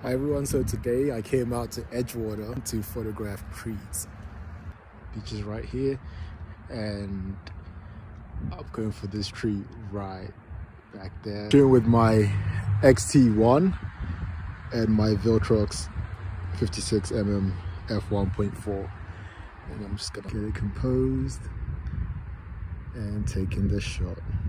Hi everyone, so today I came out to Edgewater to photograph trees. Beach is right here and I'm going for this tree right back there. Doing with my X-T1 and my Viltrox 56mm f1.4, and I'm just gonna get it composed and taking this shot.